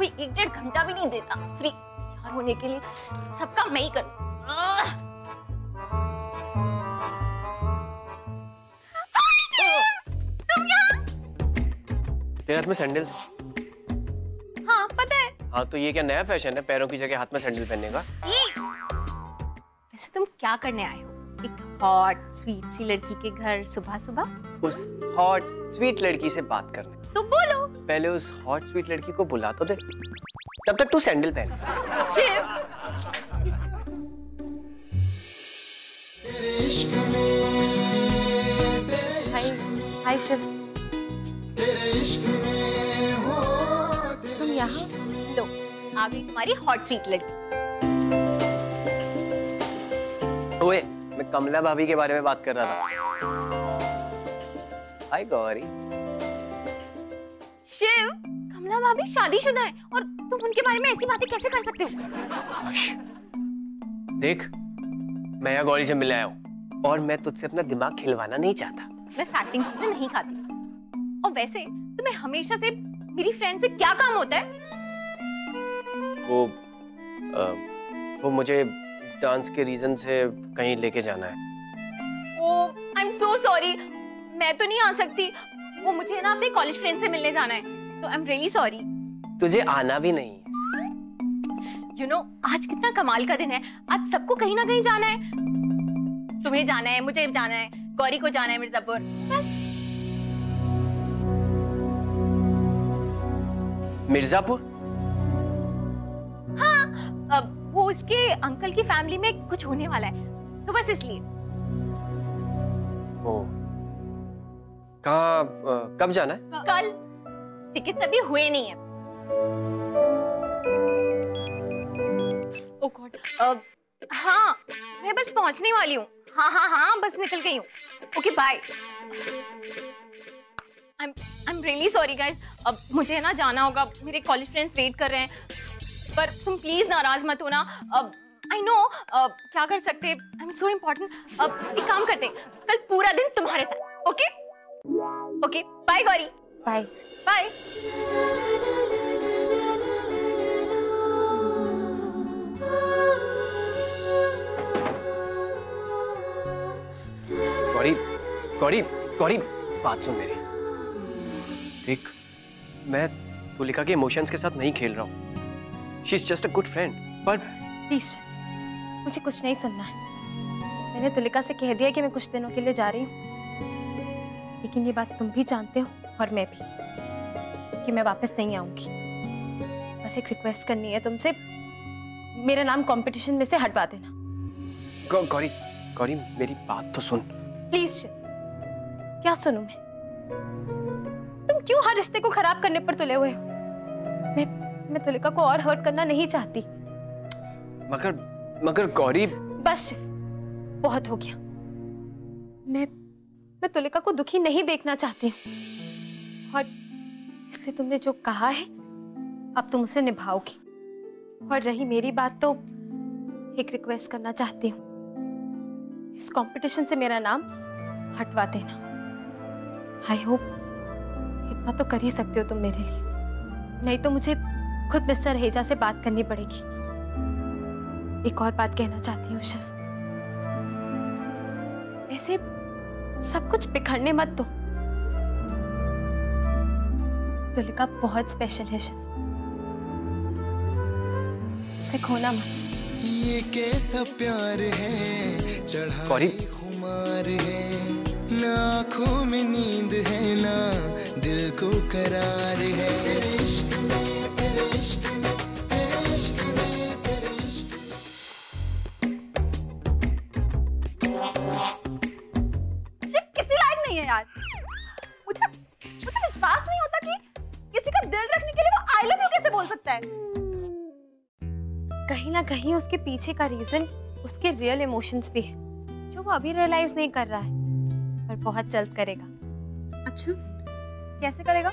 कोई 1-1.5 घंटा भी नहीं देता फ्री यार होने के लिए। सब काम मैं ही करूं। तुम यहाँ? तेरे हाथ में सैंडल्स? हाँ पता है। हाँ तो ये क्या नया फैशन है पैरों की जगह हाथ में सैंडल पहनने का? वैसे तुम क्या करने आए हो एक हॉट स्वीट सी लड़की के घर सुबह सुबह? उस हॉट स्वीट लड़की से बात करने। तो बोलो। पहले उस हॉट स्वीट लड़की को बुला तो दे, तब तक तू सैंडल पहन। शिव हाय शिव, तुम यहाँ? लो आ गई तुम्हारी हॉट स्वीट लड़की। ओए मैं कमला भाभी के बारे में बात कर रहा था। हाय गौरी। शिव कमला भाभी शादीशुदा है और तुम उनके बारे में ऐसी बातें कैसे कर सकते हो? देख मैं यहाँ गौरी से मिलने आया हूँ और मैं तुझसे अपना दिमाग खिलवाना नहीं चाहता। मैं फैक्टिंग चीजें नहीं खाती। और वैसे तुम्हें हमेशा से मेरी फ्रेंड से क्या काम होता है? वो मुझे डांस के रीजन से कहीं लेके जाना है। ओह आई एम सो सॉरी, मैं तो नहीं आ सकती। वो मुझे ना अपने कॉलेज फ्रेंड से मिलने जाना है, तो आई एम रियली सॉरी। तुझे आना भी नहीं है। You know, आज कितना कमाल का दिन है। आज सबको कहीं ना कहीं जाना है। तुम्हें जाना है, मुझे जाना है, गौरी को जाना है मिर्जापुर। बस। मिर्जापुर? हाँ, अब वो उसके अंकल की फैमिली में कुछ होने वाला है, तो बस इसलिए। कहाँ कब जाना है? कल। टिकट्स अभी हुए नहीं है। Oh god. हाँ मैं बस पहुंचने वाली हूँ। हाँ बस निकल गई हूँ। Okay bye. I am really sorry guys. अब मुझे ना जाना होगा, मेरे कॉलेज फ्रेंड्स वेट कर रहे हैं। पर तुम प्लीज नाराज मत होना। अब आई नो क्या कर सकते। I am so important. अब एक काम करते, कल पूरा दिन तुम्हारे साथ। Okay okay bye Gauri. Bye bye. Gauri Gauri Gauri बात सुन मेरी। देख मैं तुलिका के इमोशंस के साथ नहीं खेल रहा हूँ। She is just a good friend. पर प्लीज मुझे कुछ नहीं सुनना है। मैंने तुलिका से कह दिया कि मैं कुछ दिनों के लिए जा रही हूँ, लेकिन ये बात तुम भी जानते हो और मैं भी कि मैं वापस नहीं आऊंगी। बस एक रिक्वेस्ट करनी है तुमसे, मेरा नाम कंपटीशन में से हटवा देना। गौरी गौरी मेरी बात तो सुन प्लीज शिव। क्या सुनूं मैं? तुम क्यों हर रिश्ते को खराब करने पर तुले हुए हो? मैं तुलिका को और हर्ट करना नहीं चाहती। मगर गौरी। बस शिव बहुत हो गया। मैं तुलिका को दुखी नहीं देखना चाहती हूँ और इसलिए तुमने जो कहा है अब तुम उसे निभाओगी। और रही मेरी बात, तो एक रिक्वेस्ट करना चाहती हूँ, इस कंपटीशन से मेरा नाम हटवा देना। आई होप इतना तो कर ही सकते हो तुम मेरे लिए, नहीं तो मुझे खुद मिस्टर हेजा से बात करनी पड़ेगी। एक और बात कहना चाहती हूँ शिव, ऐसे सब कुछ बिखरने मत दो। तुलिका बहुत स्पेशल है शिव, उसे खोना मत। ये कैसा प्यार है, चढ़ाई खुमार है, ना आँखों में नींद है ना दिल को करार है। किसी लायक नहीं है यार। मुझे विश्वास नहीं होता कि किसी का दिल रखने के लिए वो आई लव यू कैसे बोल सकता है। कहीं ना कहीं उसके पीछे का रीजन उसके रियल इमोशंस भी है, जो वो अभी रियलाइज नहीं कर रहा है, पर बहुत जल्द करेगा। अच्छा कैसे करेगा?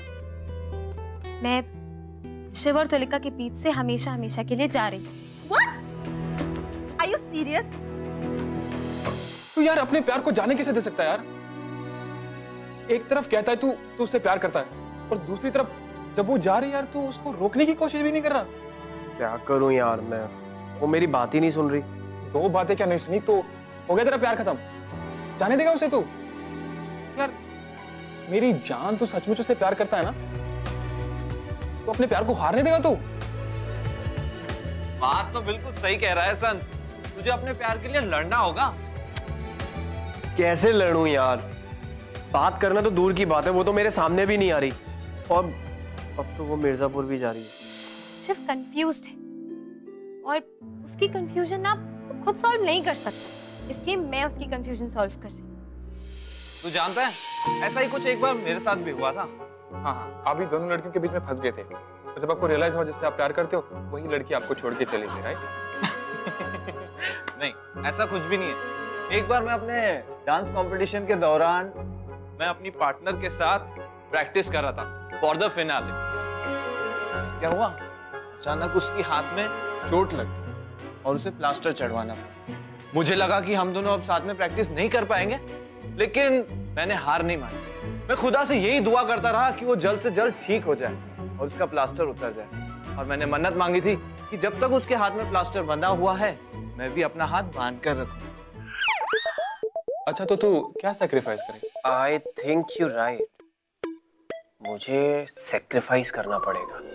मैं शिव और तुलिका के बीच से हमेशा हमेशा के लिए जा रही हूँ। What? Are you serious? तू यार अपने प्यार को जाने कैसे दे सकता है यार? एक तरफ कहता है तू उससे प्यार करता है और दूसरी तरफ जब वो जा रही है यार तू उसको रोकने की कोशिश भी नहीं कर रहा। क्या करूं यार मैं, वो मेरी बात ही नहीं सुन रही। दो बातें क्या नहीं सुनी तो हो गया तेरा प्यार खत्म? जाने देगा उसे तू? यार मेरी जान, तू सचमुच उसे प्यार करता है ना? तो अपने प्यार को हारने देगा तू? बात तो बिल्कुल सही कह रहा है सन, तुझे अपने प्यार के लिए लड़ना होगा। कैसे लड़ूं यार, बात करना तो दूर की बात है, वो तो मेरे सामने भी नहीं आ रही, और अब तो वो मिर्जापुर भी जा रही है। शिव कंफ्यूज्ड है और उसकी कंफ्यूजन ना वो खुद सॉल्व नहीं कर सकता, इसलिए मैं उसकी कंफ्यूजन सॉल्व कर रही हूँ। तू जानता है ऐसा ही कुछ एक बार मेरे साथ भी हुआ था। हाँ हाँ, आप भी दोनों लड़कियों के बीच में फंस गए थे, और जब आपको रियलाइज हुआ जिससे आप प्यार करते हो वही लड़की आपको छोड़ के चली गई, राइट? नहीं, ऐसा कुछ भी नहीं है। एक बार मैं अपने डांस कंपटीशन के दौरान मैं अपनी पार्टनर के साथ प्रैक्टिस कर रहा था फॉर द फिनाले। क्या हुआ, अचानक उसकी हाथ में चोट लग गई और उसे प्लास्टर चढ़वाना पड़ा। मुझे लगा कि हम दोनों अब साथ में प्रैक्टिस नहीं कर पाएंगे, लेकिन मैंने हार नहीं मानी। मैं खुदा से यही दुआ करता रहा कि वो जल्द से जल्द ठीक हो जाए और उसका प्लास्टर उतर जाए, और मैंने मन्नत मांगी थी कि जब तक उसके हाथ में प्लास्टर बंधा हुआ है मैं भी अपना हाथ बांध कर रखूं। अच्छा तो तू क्या सैक्रिफाइस करे? आई थिंक यू राइट, मुझे सेक्रीफाइस करना पड़ेगा।